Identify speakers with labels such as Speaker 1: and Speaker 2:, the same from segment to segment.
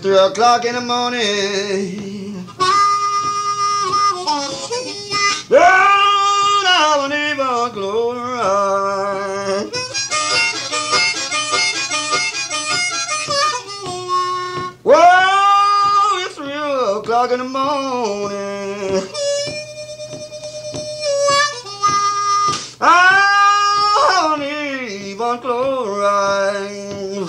Speaker 1: 3 o'clock in the morning. Don't have an even chloride. Whoa, it's 3 o'clock in the morning. I don't even chloride.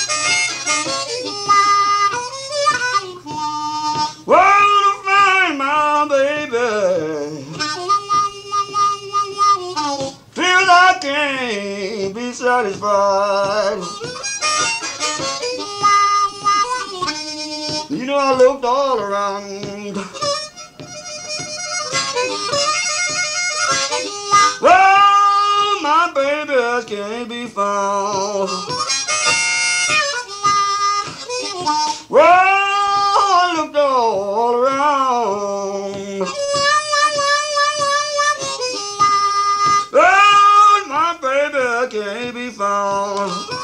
Speaker 1: Whoa, to find my baby. Feel I can't be satisfied. You know I looked all around. Well, my baby can't be found. Well, I looked all around. Well, my baby can't be found.